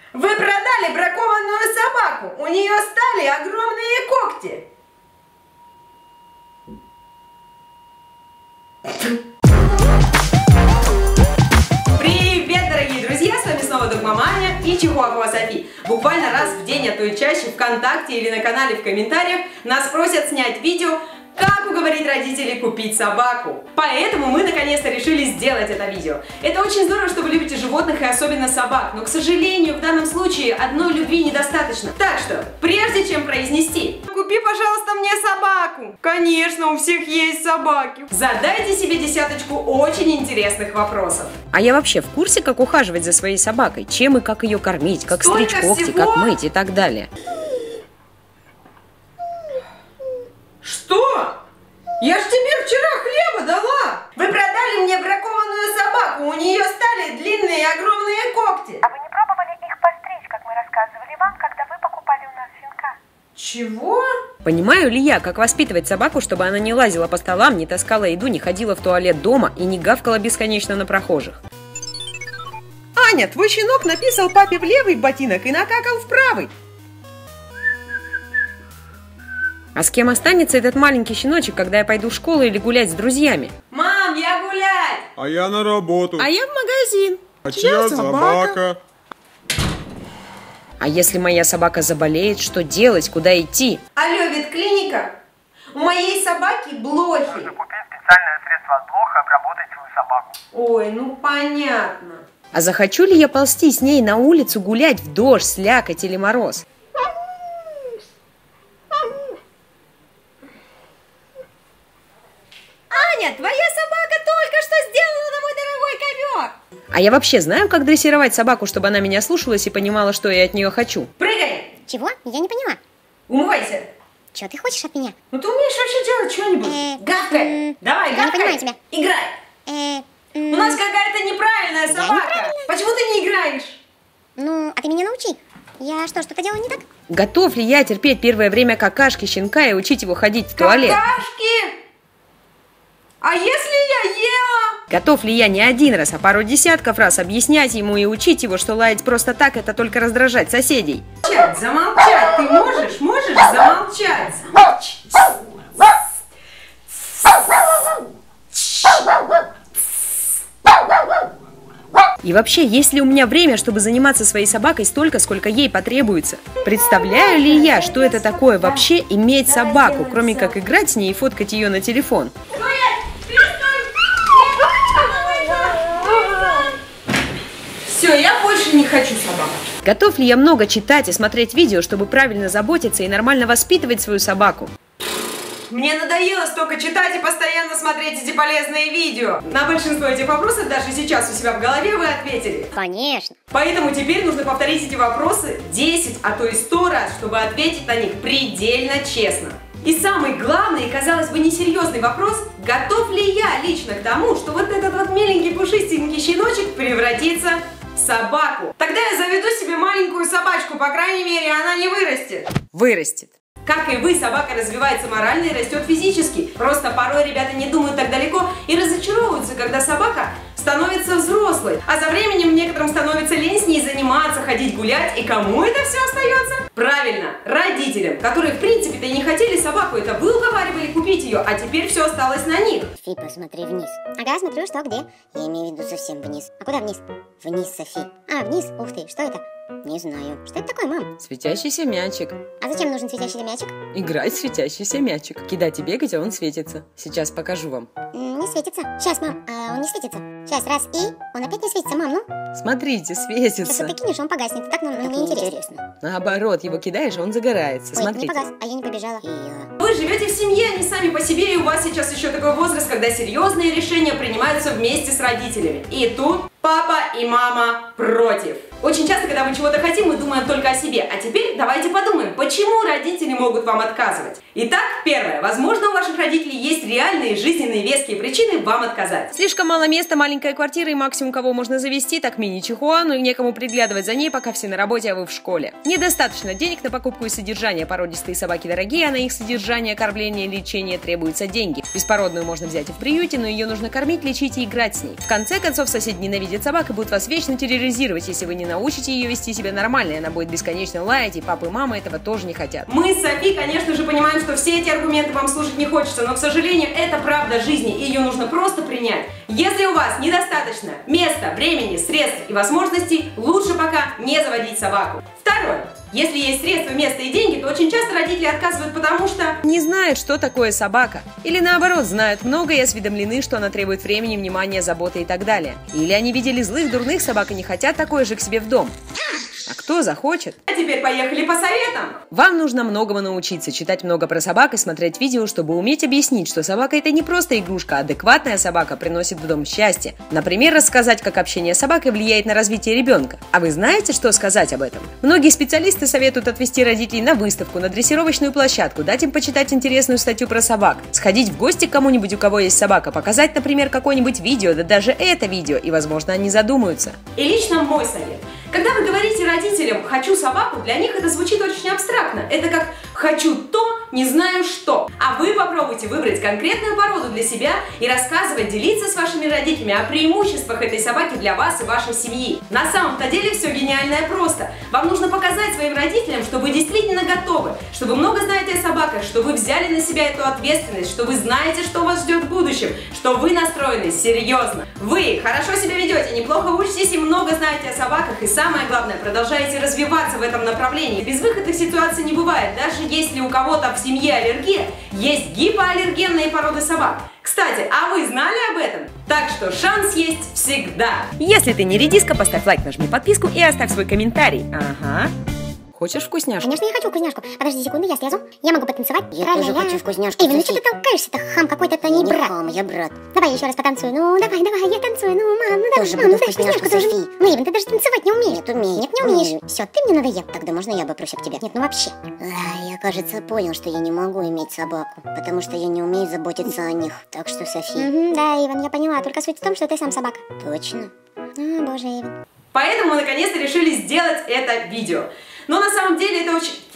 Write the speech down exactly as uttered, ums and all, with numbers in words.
Вы продали бракованную собаку. У нее стали огромные когти. Привет, дорогие друзья! С вами снова Догмаманя и Чихуахуа Софи. Буквально раз в день, а то и чаще, ВКонтакте или на канале в комментариях нас просят снять видео, как уговорить родителей купить собаку. Поэтому мы наконец-то решили сделать это видео. Это очень здорово, что вы любите животных и особенно собак, но, к сожалению, в данном случае одной любви недостаточно. Так что, прежде чем произнести «Купи, пожалуйста, мне собаку», конечно, у всех есть собаки, задайте себе десяточку очень интересных вопросов. А я вообще в курсе, как ухаживать за своей собакой? Чем и как ее кормить, как Столько стричь когти, всего? как мыть и так далее. Что? Я ж тебе вчера хлеба дала! Вы продали мне бракованную собаку, у нее стали длинные огромные когти. А вы не пробовали их постричь, как мы рассказывали вам, когда вы покупали у нас щенка? Чего? Понимаю ли я, как воспитывать собаку, чтобы она не лазила по столам, не таскала еду, не ходила в туалет дома и не гавкала бесконечно на прохожих? Аня, твой щенок написал папе в левый ботинок и накакал в правый. А с кем останется этот маленький щеночек, когда я пойду в школу или гулять с друзьями? Мам, я гулять! А я на работу. А я в магазин. А чья собака? А если моя собака заболеет, что делать, куда идти? Алло, ветклиника? У моей собаки блохи. Нужно купить специальное средство от блох и обработать свою собаку. Ой, ну понятно. А захочу ли я ползти с ней на улицу гулять в дождь, слякоть или мороз? Аня, твоя собака только что сделала на мой дорогой ковер. А я вообще знаю, как дрессировать собаку, чтобы она меня слушалась и понимала, что я от нее хочу? Прыгай! Чего? Я не поняла. Умывайся. Чего ты хочешь от меня? Ну ты умеешь вообще делать что-нибудь? Э, Гавкай! м, Давай, я не гавкай! понимаю тебя. Играй! Э, У м, нас какая-то неправильная Я собака. неправильная. Почему ты не играешь? Ну, а ты меня научи. Я что, что-то делаю не так? Готов ли я терпеть первое время какашки щенка и учить его ходить в туалет? Какашки! А если я ела? Готов ли я не один раз, а пару десятков раз объяснять ему и учить его, что лаять просто так – это только раздражать соседей? Замолчать, замолчать. Ты можешь, можешь замолчать? И вообще, есть ли у меня время, чтобы заниматься своей собакой столько, сколько ей потребуется? Представляю ли я, что это такое вообще иметь собаку, кроме как играть с ней и фоткать ее на телефон? Все, я больше не хочу собаку. Готов ли я много читать и смотреть видео, чтобы правильно заботиться и нормально воспитывать свою собаку? Мне надоело столько читать и постоянно смотреть эти полезные видео. На большинство этих вопросов даже сейчас у себя в голове вы ответили. Конечно. Поэтому теперь нужно повторить эти вопросы десять, а то и сто раз, чтобы ответить на них предельно честно. И самый главный и, казалось бы, несерьезный вопрос: готов ли я лично к тому, что вот этот вот миленький пушистенький щеночек превратится в собаку? Тогда я заведу себе маленькую собачку, по крайней мере, она не вырастет. Вырастет. Как и вы, собака развивается морально и растет физически. Просто порой ребята не думают так далеко и разочаровываются, когда собака становится взрослой. А за временем некоторым становится лень с ней заниматься, ходить гулять. И кому это все остается? Правильно, родителям, которые в принципе-то и не хотели собаку. Это вы уговаривали купить ее, а теперь все осталось на них. Софи, посмотри вниз. Ага, смотрю, что, где? Я имею в виду совсем вниз. А куда вниз? Вниз, Софи. А, вниз, ух ты, что это? Не знаю. Что это такое, мам? Светящийся мячик. А зачем нужен светящийся мячик? Играть в светящийся мячик. Кидать и бегать, а он светится. Сейчас покажу вам. М, не светится. Сейчас, мам, а он не светится. Сейчас, раз, и он опять не светится, мам, ну? Смотрите, Сейчас светится. вот ты кинешь, он погаснет. Так нам, нам не интересно. Наоборот, его кидаешь, а он загорается. Ой, Смотрите. не погас, а я не побежала. Вы живете в семье, они сами по себе, и у вас сейчас еще такой возраст, когда серьезные решения принимаются вместе с родителями. И тут папа и мама против. Очень часто, когда мы чего-то хотим, мы думаем только о себе. А теперь давайте подумаем, почему родители могут вам отказывать. Итак, первое. Возможно, у ваших родителей есть реальные жизненные веские причины вам отказать. Слишком мало места, маленькая квартира и максимум, кого можно завести, так мини-чихуа, но и некому приглядывать за ней, пока все на работе, а вы в школе. Недостаточно денег на покупку и содержание. Породистые собаки дорогие, а на их содержание, кормление, лечение требуются деньги. Беспородную можно взять и в приюте, но ее нужно кормить, лечить и играть с ней. В конце концов, соседи ненавидят видят собак и будут вас вечно терроризировать, если вы не научите ее вести себя нормально, и она будет бесконечно лаять, и папа и мама этого тоже не хотят. Мы с Софи, конечно же, понимаем, что все эти аргументы вам слушать не хочется, но, к сожалению, это правда жизни, и ее нужно просто принять. Если у вас недостаточно места, времени, средств и возможностей, лучше пока не заводить собаку. Второе. Если есть средства, место и деньги, то очень часто родители отказывают, потому что не знают, что такое собака. Или наоборот, знают много и осведомлены, что она требует времени, внимания, заботы и так далее. Или они видели злых, дурных собак и не хотят такое же к себе в дом. А кто захочет? А теперь поехали по советам. Вам нужно многому научиться, читать много про собак и смотреть видео, чтобы уметь объяснить, что собака это не просто игрушка, а адекватная собака приносит в дом счастье. Например, рассказать, как общение с собакой влияет на развитие ребенка. А вы знаете, что сказать об этом? Многие специалисты советуют отвести родителей на выставку, на дрессировочную площадку, дать им почитать интересную статью про собак, сходить в гости к кому-нибудь, у кого есть собака, показать, например, какое-нибудь видео, да даже это видео, и, возможно, они задумаются. И лично мой совет. Когда вы говорите родителям «хочу собаку», для них это звучит очень абстрактно. Это как «хочу то, не знаю что». А вы попробуйте выбрать конкретную породу для себя и рассказывать, делиться с вашими родителями о преимуществах этой собаки для вас и вашей семьи. На самом-то деле все гениальное просто. Вам нужно показать своим родителям, что вы действительно готовы, что вы много знаете о собаках, что вы взяли на себя эту ответственность, что вы знаете, что вас ждет в будущем, что вы настроены серьезно. Вы хорошо себя ведете, неплохо учитесь и много знаете о собаках, и самое главное, продолжаете развиваться в этом направлении. Безвыходных ситуаций не бывает. Даже если у кого-то в семье аллергия, есть гипоаллергенные породы собак. Кстати, а вы знали об этом? Так что шанс есть всегда. Если ты не редиска, поставь лайк, нажми подписку и оставь свой комментарий. Ага. Хочешь вкусняшку? Конечно, я хочу вкусняшку. Подожди секунду, я слезу. Я могу потанцевать. Я Правильно, тоже я... хочу вкусняшку. Эй, ну что ты толкаешься-то, хам какой-то, это не, не брат. хам, я брат. Давай еще раз потанцую. Ну, давай, давай, я танцую. Ну, мам, ну давай, Тоже мам, ну буду дай вкусняшку вкусняшку, тоже. Софи. Ну, Иван, ты даже танцевать не умеешь. Нет, умею. Нет, не умеешь. Умею. Все, ты мне надоел. Тогда можно я обопрусь об тебя? Нет, ну вообще. А, я, кажется, понял, что я не могу иметь собаку, потому что я не умею заботиться о них. Так что, Софи... Угу, да, Иван, я поняла. Только суть в том, что ты сам собака. Точно? А, боже, Иван. Поэтому мы наконец-то решили сделать это видео. Но на самом деле это очень...